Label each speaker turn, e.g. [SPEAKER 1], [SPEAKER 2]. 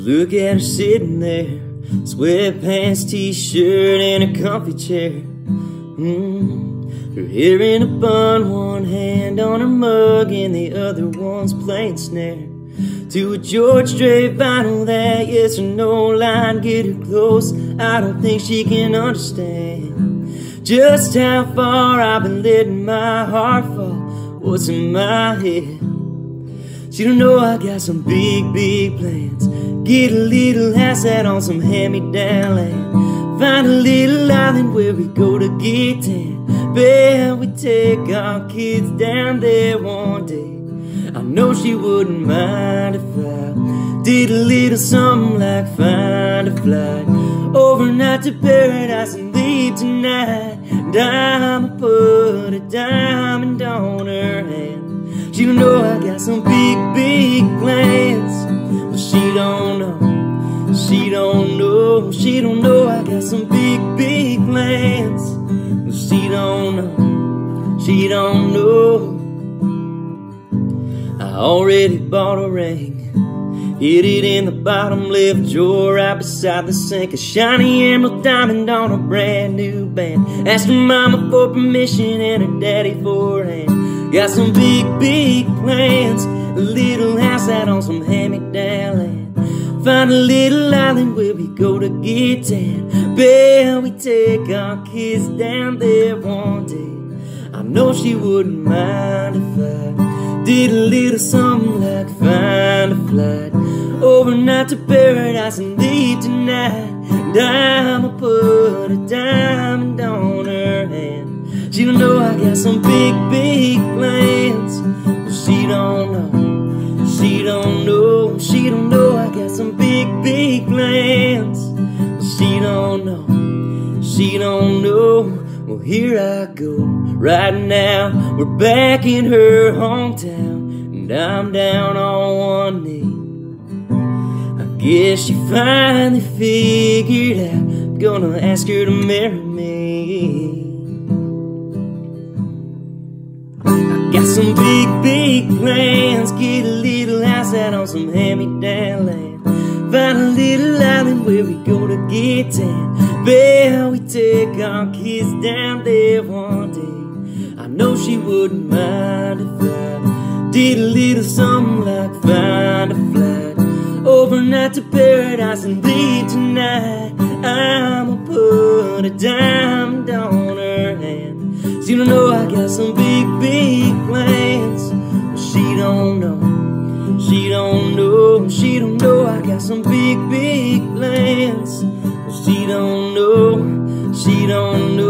[SPEAKER 1] look at her sitting there, sweatpants, t-shirt, and a comfy chair. Her hair in a bun, one hand on her mug, and the other one's playing snare to a George Strait vinyl. That yes or no line, get her close, I don't think she can understand just how far I've been letting my heart fall. What's in my head? She don't know I got some big, big plans. Get a little house out on some hand-me-down land. Find a little island where we go to get tan. Bet we take our kids down there one day. I know she wouldn't mind if I did a little something like find a flight overnight to paradise and leave tonight. And I'ma put a diamond on her hand. She don't know I got some big, big plans. But she don't know, she don't know, she don't know I got some big, big plans. But she don't know, she don't know. I already bought a ring, hid it in the bottom left drawer right beside the sink. A shiny emerald diamond on a brand new band. Asked her mama for permission and her daddy for a hand. Got some big, big plans. A little house out on some hand-me-down land. Find a little island where we go to get tan. Bet we take our kids down there one day. I know she wouldn't mind if I did a little something like find a flight overnight to paradise and leave tonight. And I'ma put a diamond on her hand. She don't know I got some big, big plans. But she don't know, she don't know, she don't know I got some big, big plans. But she don't know, she don't know. Well, here I go, right now, we're back in her hometown, and I'm down on one knee. I guess she finally figured out I'm gonna ask her to marry me. I got some big, big plans. Get a little house out on some hand-me-down land. Find a little island where we go to get tan. Bet we take our kids down there one day. I know she wouldn't mind if I did a little something like find a flight overnight to paradise and leave tonight. I'ma put a diamond on her hand. She don't know I got some big, big plans. But she don't know, she don't know, she don't know I got some big, big plans. But she don't know, she don't know.